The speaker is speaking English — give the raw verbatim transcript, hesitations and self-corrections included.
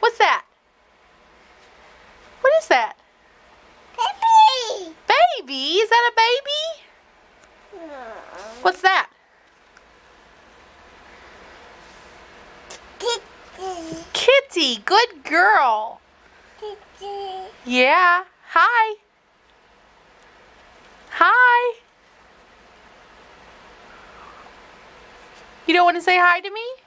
What's that? What is that? Baby. Baby? Is that a baby? No. What's that? Kitty. Kitty. Good girl. Kitty. Yeah. Hi. Hi. You don't want to say hi to me?